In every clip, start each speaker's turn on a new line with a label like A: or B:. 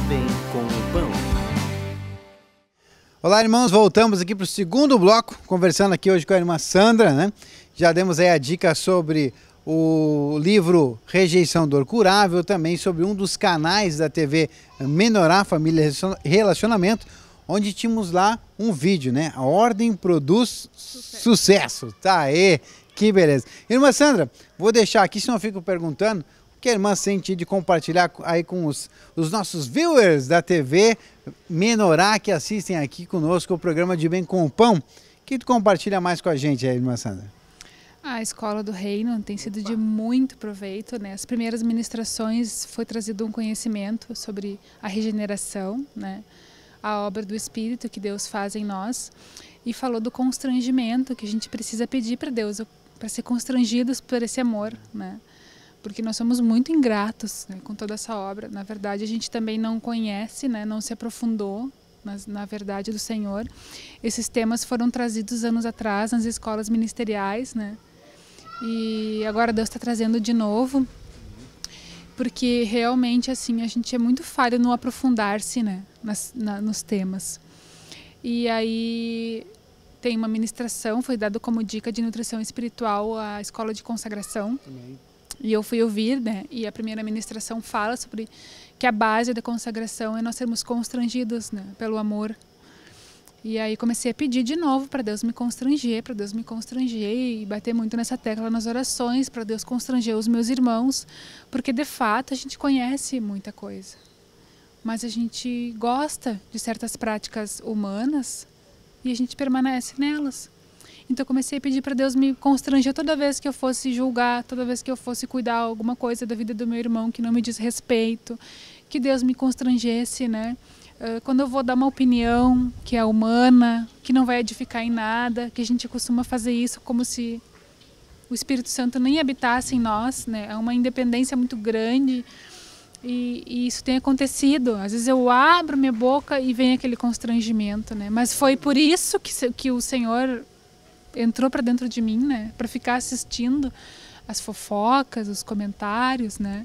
A: Bem com o Pão.
B: Olá, irmãos, voltamos aqui para o segundo bloco, conversando aqui hoje com a irmã Sandra, né? Já demos aí a dica sobre o livro Rejeição Dor Curável, também sobre um dos canais da TV Menorá, Família e Relacionamento, onde tínhamos lá um vídeo, né? A Ordem Produz Sucesso. Tá aí, que beleza. Irmã Sandra, vou deixar aqui, senão eu fico perguntando, o que a irmã sente de compartilhar aí com os nossos viewers da TV Menorá que assistem aqui conosco o programa de Bem com o Pão. O que tu compartilha mais com a gente aí, irmã Sandra?
C: A Escola do Reino tem sido de muito proveito, né? As primeiras ministrações foi trazido um conhecimento sobre a regeneração, né? A obra do Espírito que Deus faz em nós, e falou do constrangimento que a gente precisa pedir para Deus, para ser constrangidos por esse amor, né? Porque nós somos muito ingratos, né, com toda essa obra. Na verdade, a gente também não conhece, né, não se aprofundou na verdade do Senhor. Esses temas foram trazidos anos atrás nas escolas ministeriais, né? E agora Deus está trazendo de novo, porque realmente assim a gente é muito falho no aprofundar-se, né, nos temas. E aí tem uma ministração, foi dado como dica de nutrição espiritual a escola de consagração. Também. E eu fui ouvir, né, e a primeira ministração fala sobre que a base da consagração é nós sermos constrangidos, né, pelo amor. E aí comecei a pedir de novo para Deus me constranger, e bater muito nessa tecla nas orações, para Deus constranger os meus irmãos, porque de fato a gente conhece muita coisa, mas a gente gosta de certas práticas humanas e a gente permanece nelas. Então eu comecei a pedir para Deus me constranger toda vez que eu fosse julgar, toda vez que eu fosse cuidar alguma coisa da vida do meu irmão que não me diz respeito, que Deus me constrangesse, né? Quando eu vou dar uma opinião que é humana, que não vai edificar em nada, que a gente costuma fazer isso como se o Espírito Santo nem habitasse em nós, né? É uma independência muito grande e isso tem acontecido. Às vezes eu abro minha boca e vem aquele constrangimento, né? Mas foi por isso que o Senhor entrou para dentro de mim, né? Para ficar assistindo as fofocas, os comentários, né?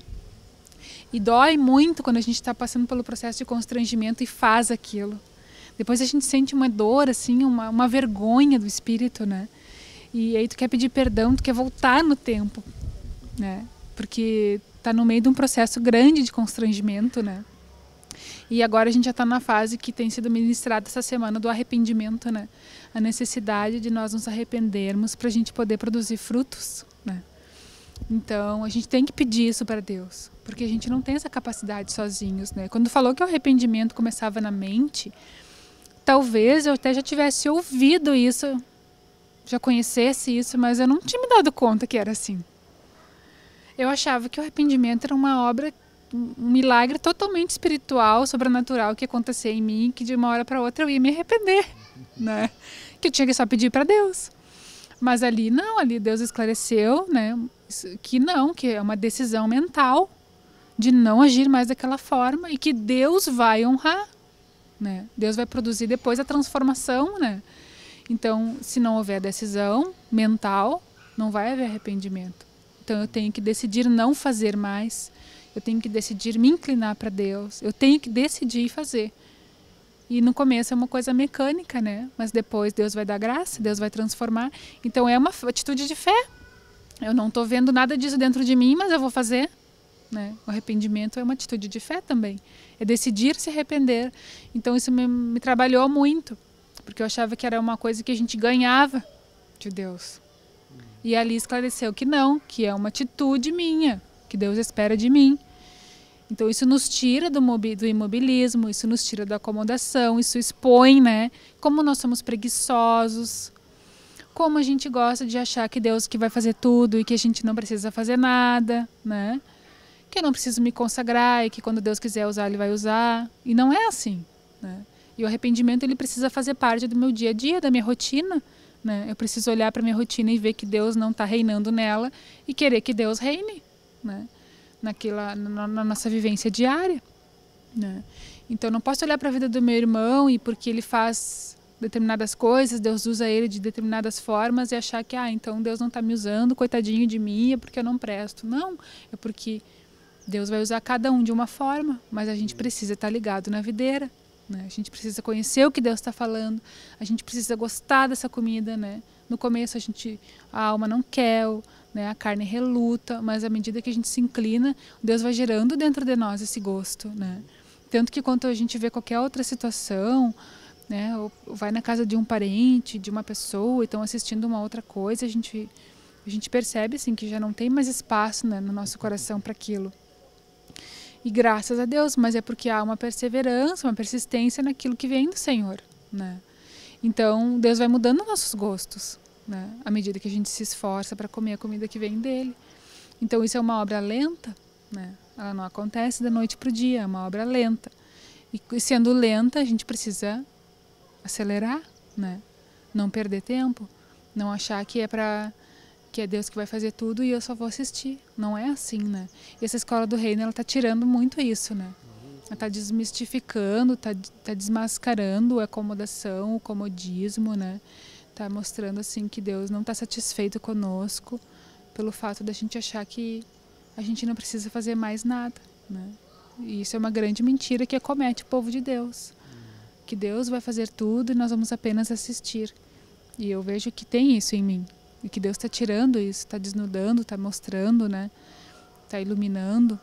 C: E dói muito quando a gente está passando pelo processo de constrangimento e faz aquilo. Depois a gente sente uma dor, assim, uma vergonha do espírito, né? E aí tu quer pedir perdão, tu quer voltar no tempo, né? Porque tá no meio de um processo grande de constrangimento, né? E agora a gente já está na fase que tem sido ministrada essa semana do arrependimento, né? A necessidade de nós nos arrependermos para a gente poder produzir frutos, né? Então a gente tem que pedir isso para Deus, porque a gente não tem essa capacidade sozinhos, né? Quando falou que o arrependimento começava na mente, talvez eu até já tivesse ouvido isso, já conhecesse isso, mas eu não tinha me dado conta que era assim. Eu achava que o arrependimento era uma obra, um milagre totalmente espiritual, sobrenatural que acontecia em mim, que de uma hora para outra eu ia me arrepender, né? Que eu tinha que só pedir para Deus. Mas ali não, ali Deus esclareceu, né, que não, que é uma decisão mental de não agir mais daquela forma e que Deus vai honrar, né? Deus vai produzir depois a transformação, né? Então, se não houver decisão mental, não vai haver arrependimento. Então eu tenho que decidir não fazer mais, eu tenho que decidir me inclinar para Deus, eu tenho que decidir fazer. E no começo é uma coisa mecânica, né? Mas depois Deus vai dar graça, Deus vai transformar. Então é uma atitude de fé. Eu não estou vendo nada disso dentro de mim, mas eu vou fazer, né? O arrependimento é uma atitude de fé também. É decidir se arrepender. Então isso me trabalhou muito, porque eu achava que era uma coisa que a gente ganhava de Deus. E ali esclareceu que não, que é uma atitude minha, que Deus espera de mim. Então isso nos tira do imobilismo, isso nos tira da acomodação, isso expõe, né, como nós somos preguiçosos, como a gente gosta de achar que Deus que vai fazer tudo e que a gente não precisa fazer nada, né? Que eu não preciso me consagrar e que quando Deus quiser usar, Ele vai usar. E não é assim, né? E o arrependimento ele precisa fazer parte do meu dia a dia, da minha rotina, né? Eu preciso olhar para minha rotina e ver que Deus não está reinando nela e querer que Deus reine, né? Na nossa vivência diária, né? Então eu não posso olhar para a vida do meu irmão e porque ele faz determinadas coisas, Deus usa ele de determinadas formas e achar que então Deus não está me usando, coitadinho de mim, é porque eu não presto. Não, é porque Deus vai usar cada um de uma forma, mas a gente precisa estar ligado na videira, né? A gente precisa conhecer o que Deus está falando, a gente precisa gostar dessa comida, né? No começo a alma não quer, né? A carne reluta, mas à medida que a gente se inclina, Deus vai gerando dentro de nós esse gosto, né? Tanto que quando a gente vê qualquer outra situação, né? Ou vai na casa de um parente, de uma pessoa, e estão assistindo uma outra coisa, a gente percebe assim, que já não tem mais espaço, né, no nosso coração para aquilo. E graças a Deus, mas é porque há uma perseverança, uma persistência naquilo que vem do Senhor, né? Então, Deus vai mudando nossos gostos, né? À medida que a gente se esforça para comer a comida que vem dele. Então, isso é uma obra lenta, né? Ela não acontece da noite para o dia, é uma obra lenta. E sendo lenta, a gente precisa acelerar, né? Não perder tempo, não achar que é Deus que vai fazer tudo e eu só vou assistir. Não é assim, né? E essa escola do reino, ela está tirando muito isso, né? Ela está desmistificando, está desmascarando a acomodação, o comodismo, né? Está mostrando assim que Deus não está satisfeito conosco pelo fato da gente achar que a gente não precisa fazer mais nada, né? E isso é uma grande mentira que acomete o povo de Deus. Que Deus vai fazer tudo e nós vamos apenas assistir. E eu vejo que tem isso em mim. E que Deus está tirando isso, está desnudando, está mostrando, né? Está iluminando.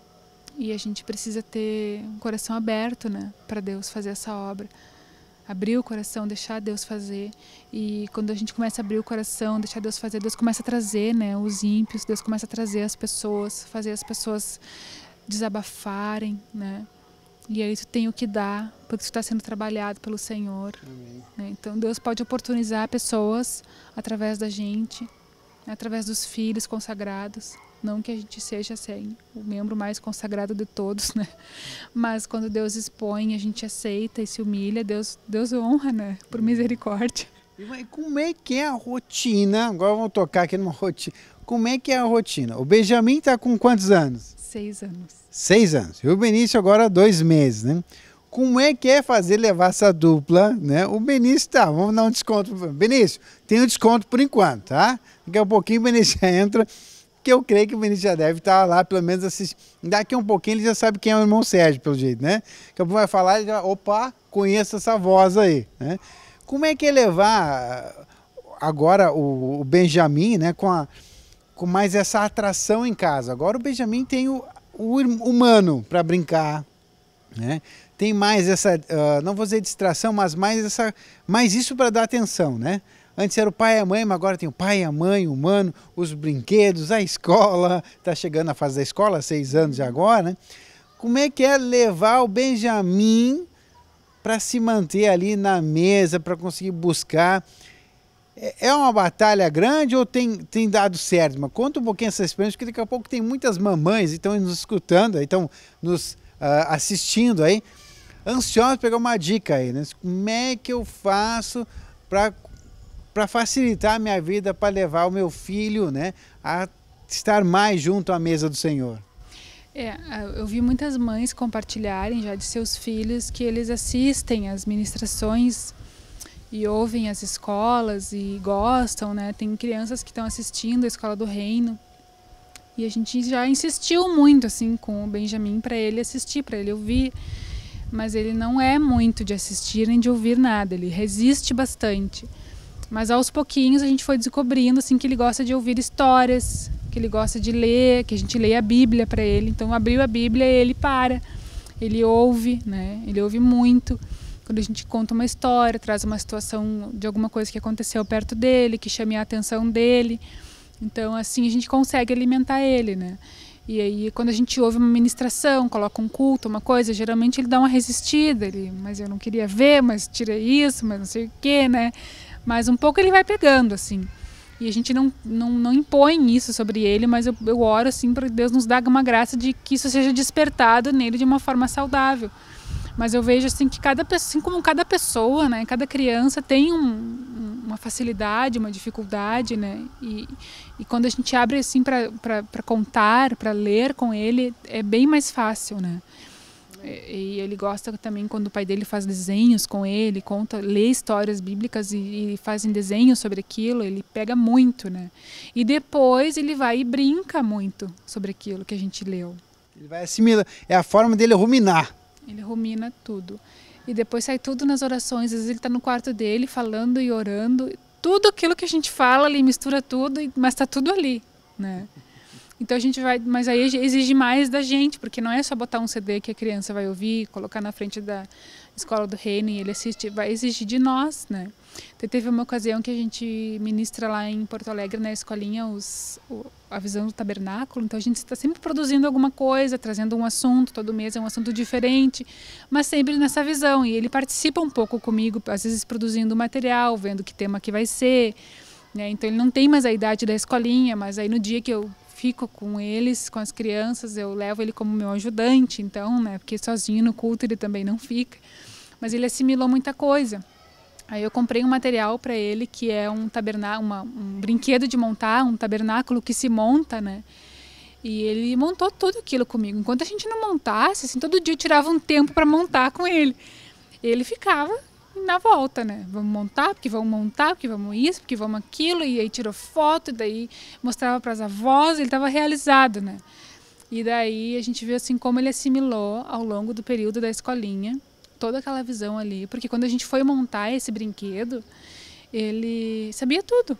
C: E a gente precisa ter um coração aberto, né? Para Deus fazer essa obra. Abrir o coração, deixar Deus fazer. E quando a gente começa a abrir o coração, deixar Deus fazer, Deus começa a trazer, né, os ímpios, Deus começa a trazer as pessoas, fazer as pessoas desabafarem, né? E aí tu tem o que dar, porque tu está sendo trabalhado pelo Senhor. Né? Então Deus pode oportunizar pessoas através da gente, através dos filhos consagrados. Não que a gente seja assim, o membro mais consagrado de todos, né? Mas quando Deus expõe, a gente aceita e se humilha, Deus honra, né? Por misericórdia.
B: E como é que é a rotina? Agora vamos tocar aqui numa rotina. Como é que é a rotina? O Benjamin está com quantos anos?
C: 6 anos.
B: 6 anos. E o Benício agora 2 meses, né? Como é que é levar essa dupla, né? O Benício vamos dar um desconto. Benício, tem um desconto por enquanto, tá? Daqui a pouquinho o Benício já entra, que eu creio que o Benício já deve estar lá, pelo menos assistindo. Daqui a um pouquinho ele já sabe quem é o irmão Sérgio, pelo jeito, né? Daqui a pouco vai falar, ele já, opa, conheço essa voz aí, né? Como é que é levar agora o Benjamin, né, com mais essa atração em casa? Agora o Benjamin tem o humano para brincar, né? Tem mais essa, não vou dizer distração, mas mais isso para dar atenção, né? Antes era o pai e a mãe, mas agora tem o pai e a mãe, o humano, os brinquedos, a escola. Está chegando a fase da escola, 6 anos agora, né? Como é que é levar o Benjamin para se manter ali na mesa, para conseguir buscar? É uma batalha grande ou tem dado certo? Mas conta um pouquinho essa experiência, porque daqui a pouco tem muitas mamães que estão nos escutando, estão nos assistindo aí, ansiosos para pegar uma dica aí, né? Como é que eu faço para facilitar a minha vida, para levar o meu filho, né, a estar mais junto à mesa do Senhor?
C: Eu vi muitas mães compartilharem já de seus filhos que eles assistem às ministrações e ouvem as escolas e gostam, né? Tem crianças que estão assistindo a Escola do Reino e a gente já insistiu muito assim com o Benjamin para ele assistir, para ele ouvir, mas ele não é muito de assistir nem de ouvir nada, ele resiste bastante. Mas aos pouquinhos a gente foi descobrindo assim que ele gosta de ouvir histórias, que ele gosta de ler, que a gente leia a Bíblia para ele. Então abriu a Bíblia e ele ele ouve, né? Ele ouve muito. Quando a gente conta uma história, traz uma situação de alguma coisa que aconteceu perto dele, que chame a atenção dele. Então assim a gente consegue alimentar ele, né? E aí quando a gente ouve uma ministração, coloca um culto, uma coisa, geralmente ele dá uma resistida, mas eu não queria ver, mas tira isso, mas não sei o quê, né? Mas um pouco ele vai pegando, assim. E a gente não impõe isso sobre ele, mas eu oro, assim, para Deus nos dar uma graça de que isso seja despertado nele de uma forma saudável. Mas eu vejo, assim, que assim como cada pessoa, né, cada criança tem uma facilidade, uma dificuldade, né? E quando a gente abre, assim, para contar, para ler com ele, é bem mais fácil, né? E ele gosta também quando o pai dele faz desenhos com ele, lê histórias bíblicas e fazem desenhos sobre aquilo, ele pega muito, né? E depois ele vai e brinca muito sobre aquilo que a gente leu.
B: Ele vai assimilar, é a forma dele ruminar.
C: Ele rumina tudo. E depois sai tudo nas orações. Às vezes ele está no quarto dele falando e orando. Tudo aquilo que a gente fala, ele mistura tudo, mas está tudo ali, né? Então a gente vai, mas aí exige mais da gente, porque não é só botar um CD que a criança vai ouvir, colocar na frente da Escola do Reino e ele assiste, vai exigir de nós, né? Então, teve uma ocasião que a gente ministra lá em Porto Alegre, na escolinha, a visão do tabernáculo, então a gente está sempre produzindo alguma coisa, trazendo um assunto, todo mês é um assunto diferente, mas sempre nessa visão, e ele participa um pouco comigo, às vezes produzindo material, vendo que tema que vai ser, né? Então ele não tem mais a idade da escolinha, mas aí no dia que eu fico com eles, com as crianças, eu levo ele como meu ajudante, então, né, porque sozinho no culto ele também não fica, mas ele assimilou muita coisa. Aí eu comprei um material para ele que é um brinquedo de montar, um tabernáculo que se monta, né, e ele montou tudo aquilo comigo, enquanto a gente não montasse, assim, todo dia eu tirava um tempo para montar com ele, ele ficava na volta, né? Vamos montar, porque vamos isso, porque vamos aquilo, e aí tirou foto, e daí mostrava para as avós, ele estava realizado, né? E daí a gente viu assim como ele assimilou ao longo do período da escolinha toda aquela visão ali, porque quando a gente foi montar esse brinquedo, ele sabia tudo.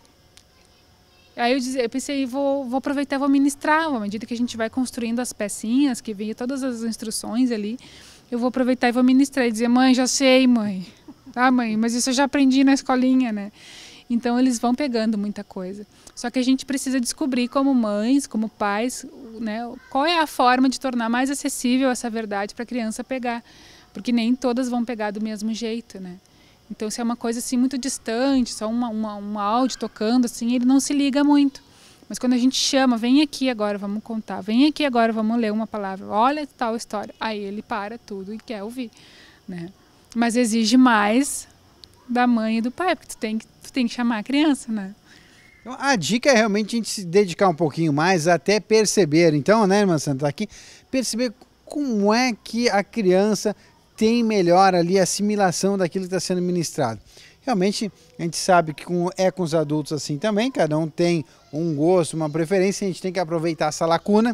C: Aí eu pensei, vou aproveitar, vou ministrar, à medida que a gente vai construindo as pecinhas, que vem todas as instruções ali, eu vou aproveitar e vou ministrar e dizer, mãe, já sei, mãe. Tá, mãe? Mas isso eu já aprendi na escolinha, né? Então eles vão pegando muita coisa. Só que a gente precisa descobrir como mães, como pais, né, qual é a forma de tornar mais acessível essa verdade para a criança pegar. Porque nem todas vão pegar do mesmo jeito, né? Então se é uma coisa assim muito distante, só um áudio tocando, assim, ele não se liga muito. Mas quando a gente chama, vem aqui agora, vamos contar, vem aqui agora, vamos ler uma palavra, olha tal história. Aí ele para tudo e quer ouvir, né? Mas exige mais da mãe e do pai, porque tu tem que chamar a criança, né?
B: Então, a dica é realmente a gente se dedicar um pouquinho mais até perceber, então, né, irmã Sandra, aqui, perceber como é que a criança tem melhor ali a assimilação daquilo que está sendo ministrado. Realmente, a gente sabe que com os adultos assim também, cada um tem um gosto, uma preferência, a gente tem que aproveitar essa lacuna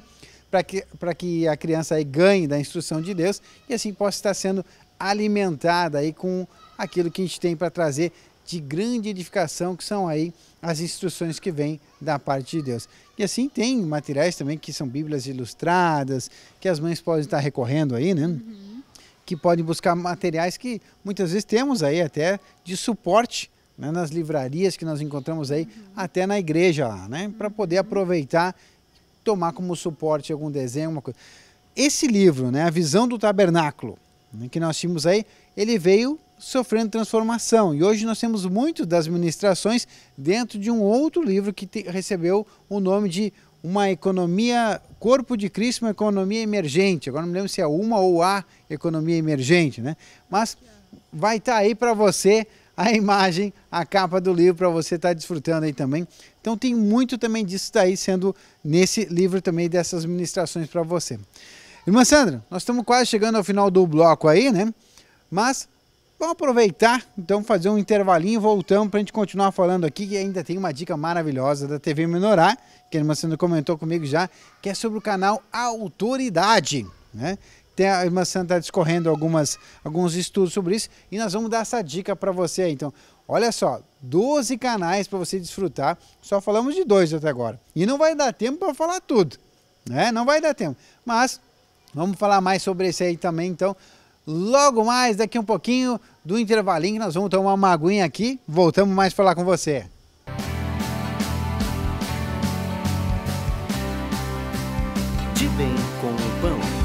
B: para que a criança aí ganhe da instrução de Deus e assim possa estar sendo alimentada aí com aquilo que a gente tem para trazer de grande edificação, que são aí as instruções que vêm da parte de Deus. E assim tem materiais também que são bíblias ilustradas, que as mães podem estar recorrendo aí, né? Que podem buscar materiais que muitas vezes temos aí até de suporte, né, nas livrarias que nós encontramos aí, até na igreja lá, né? Para poder aproveitar, tomar como suporte algum desenho, alguma coisa. Esse livro, né, A Visão do Tabernáculo, que nós tínhamos aí, ele veio sofrendo transformação e hoje nós temos muito das ministrações dentro de um outro livro que recebeu o nome de uma economia, Corpo de Cristo, uma economia emergente. Agora não me lembro se é uma ou a economia emergente, né? Mas vai estar aí para você a imagem, a capa do livro para você estar desfrutando aí também. Então tem muito também disso daí sendo nesse livro também dessas ministrações para você. Irmã Sandra, nós estamos quase chegando ao final do bloco aí, né? Mas vamos aproveitar, então fazer um intervalinho, voltamos para a gente continuar falando aqui, que ainda tem uma dica maravilhosa da TV Menorá, que a irmã Sandra comentou comigo já, que é sobre o canal Autoridade, né? A irmã Sandra está discorrendo alguns estudos sobre isso e nós vamos dar essa dica para você aí. Então, olha só, 12 canais para você desfrutar, só falamos de 2 até agora. E não vai dar tempo para falar tudo, né? Não vai dar tempo, mas vamos falar mais sobre esse aí também, então, logo mais, daqui um pouquinho do intervalinho, nós vamos tomar uma aguinha aqui, voltamos mais falar com você.
A: De bem com o pão.